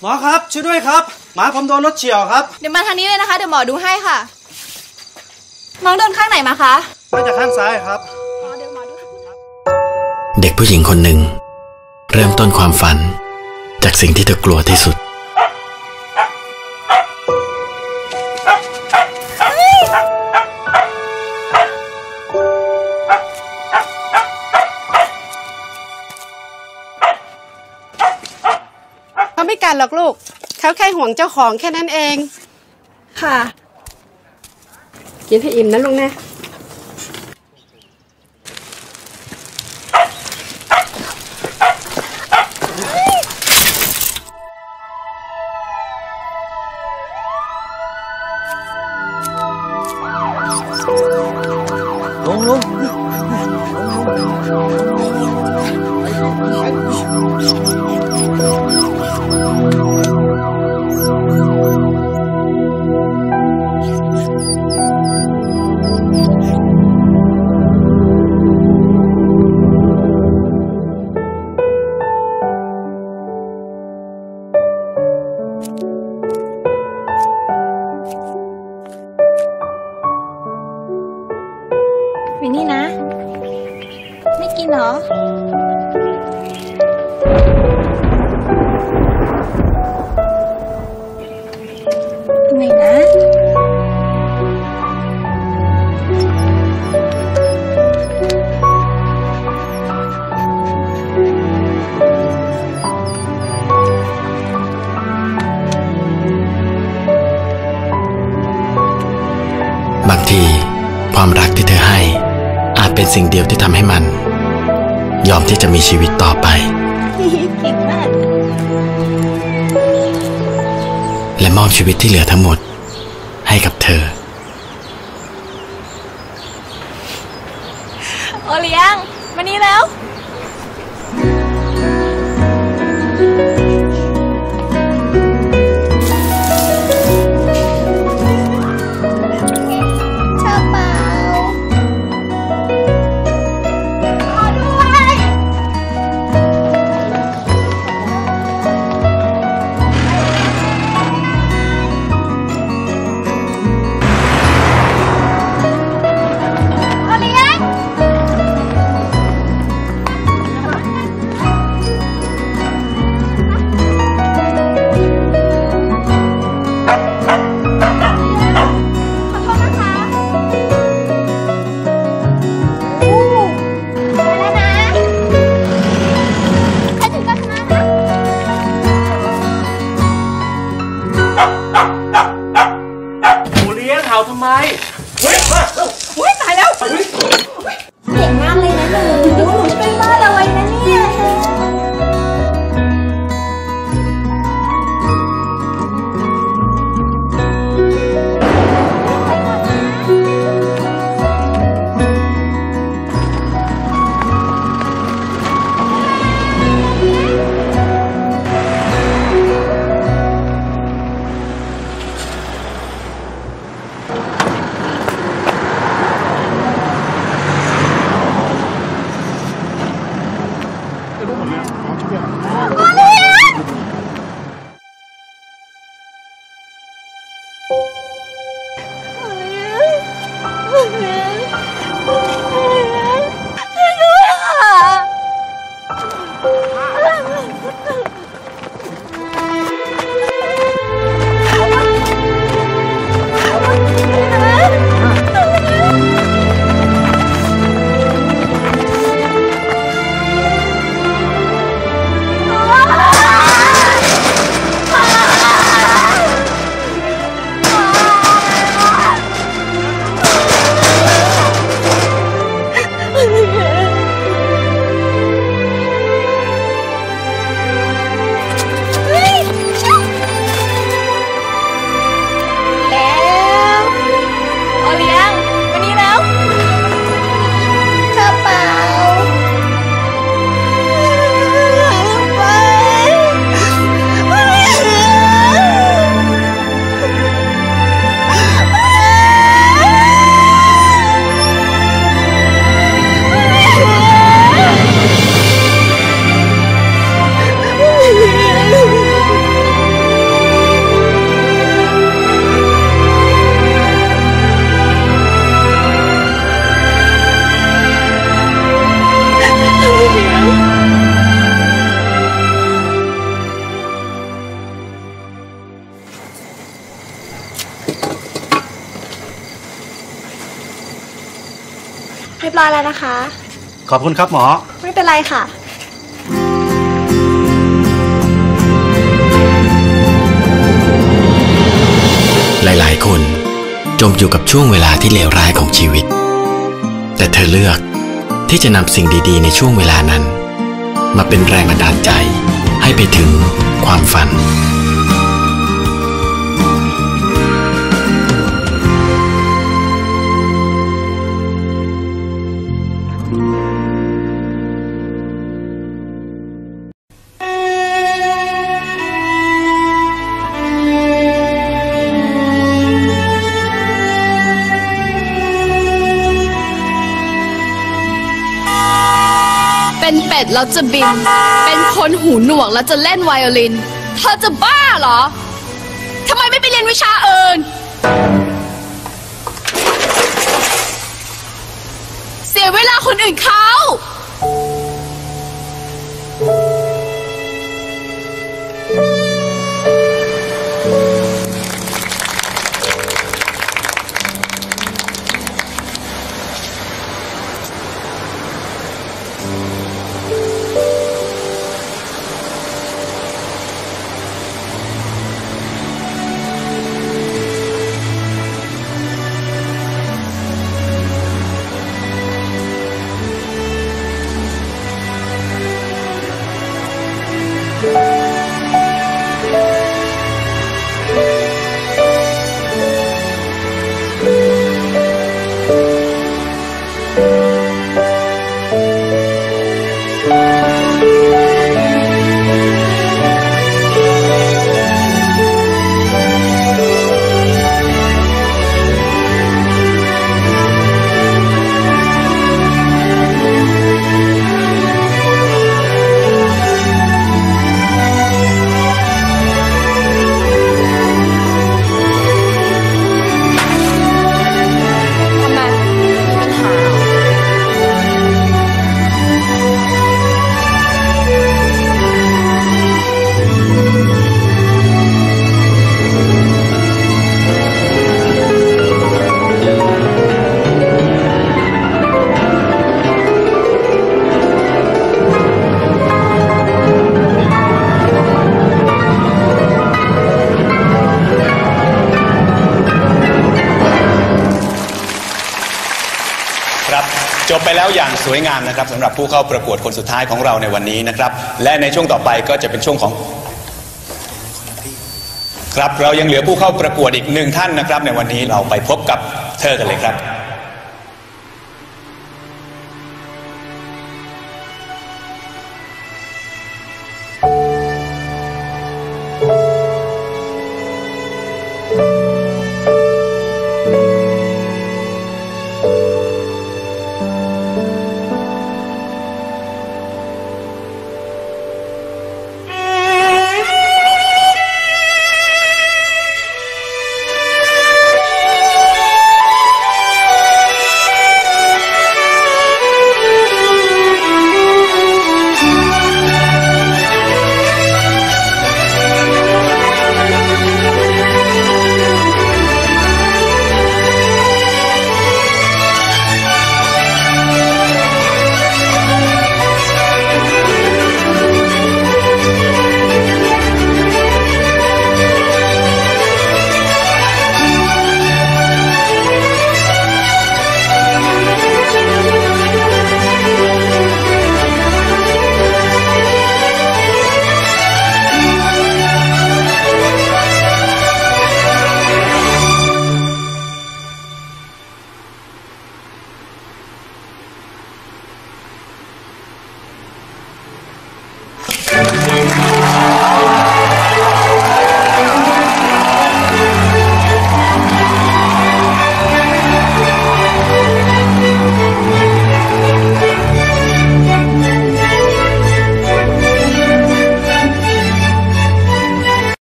หมอครับช่วยด้วยครับหมาผมโดนรถเฉี่ยวครับเดี๋ยวมาทางนี้เลยนะคะเดี๋ยวหมอดูให้ค่ะน้องโดนข้างไหนมาคะมาจากข้างซ้ายครับเด็กผู้หญิงคนหนึ่งเริ่มต้นความฝันจากสิ่งที่เธอกลัวที่สุดเขาไม่กันหรอกลูกเขาแค่ห่วงเจ้าของแค่นั้นเองค่ะกินให้อิ่มนะลุงนะลุงวินนี่นะไม่กินเหรอไม่นะบางทีความรักที่เธอให้อาจเป็นสิ่งเดียวที่ทำให้มันยอมที่จะมีชีวิตต่อไปเก่งมากและมอบชีวิตที่เหลือทั้งหมดให้กับเธอโอเลี้ยงมานี่แล้วทำไมตายแล้วเก่งมากเลยนะหนูจะเป็นบ้าเลยนะเนี่ยเรียบร้อยแล้วนะคะขอบคุณครับหมอไม่เป็นไรค่ะหลายๆ คนจมอยู่กับช่วงเวลาที่เลวร้ายของชีวิตแต่เธอเลือกที่จะนำสิ่งดีๆในช่วงเวลานั้นมาเป็นแรงบันดาลใจให้ไปถึงความฝันเป็นเป็ดแล้วจะบินเป็นคนหูหนวกแล้วจะเล่นไวโอลินเธอจะบ้าเหรอทำไมไม่ไปเรียนวิชาอื่นเสียเวลาคนอื่นเขาจบไปแล้วอย่างสวยงามนะครับสำหรับผู้เข้าประกวดคนสุดท้ายของเราในวันนี้นะครับและในช่วงต่อไปก็จะเป็นช่วงของครับเรายังเหลือผู้เข้าประกวดอีก1 ท่านนะครับในวันนี้เราไปพบกับเธอกันเลยครับ